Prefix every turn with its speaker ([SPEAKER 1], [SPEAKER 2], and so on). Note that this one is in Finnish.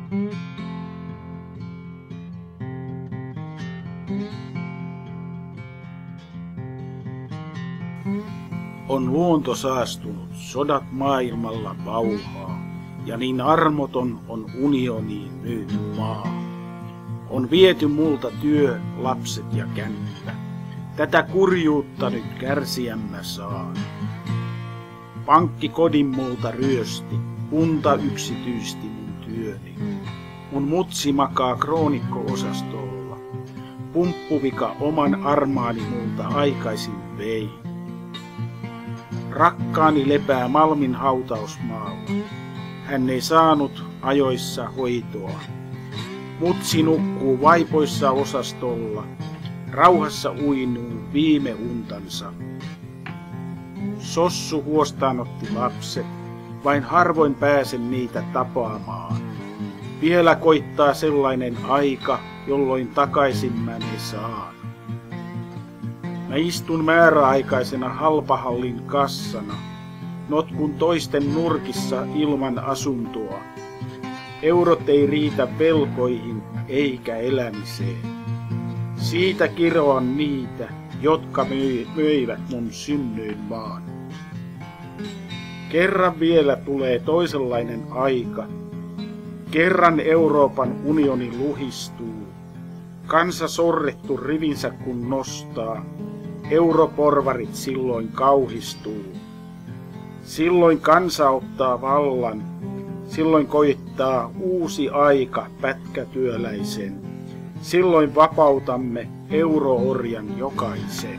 [SPEAKER 1] On luonto saastunut, sodat maailmalla pauhaa, ja niin armoton on unioniin myyty maa. On viety multa työ, lapset ja kännykkä. Tätä kurjuutta nyt kärsijämmä saan. Pankki kodin multa ryösti, kunta yksityisti mun työni. Mun mutsi makaa kroonikko-osastolla. Pumppuvika oman armaani multa aikaisin vei. Rakkaani lepää Malmin hautausmaalla. Hän ei saanut ajoissa hoitoa. Mutsi nukkuu vaipoissa osastolla. Rauhassa uinuu viime untansa. Sossu huostaanotti lapset, vain harvoin pääsen niitä tapaamaan. Vielä koittaa sellainen aika, jolloin takaisin mä ne saan. Mä istun määräaikaisena halpahallin kassana, notkun toisten nurkissa ilman asuntoa. Eurot ei riitä velkoihin eikä elämiseen. Siitä kiroan niitä, jotka möivät mun synnyin maan. Kerran vielä tulee toisenlainen aika. Kerran Euroopan unioni luhistuu. Kansa sorrettu rivinsä kun nostaa. Europorvarit silloin kauhistuu. Silloin kansa ottaa vallan. Silloin koittaa uusi aika pätkätyöläisen. Silloin vapautamme euroorjan jokaisen.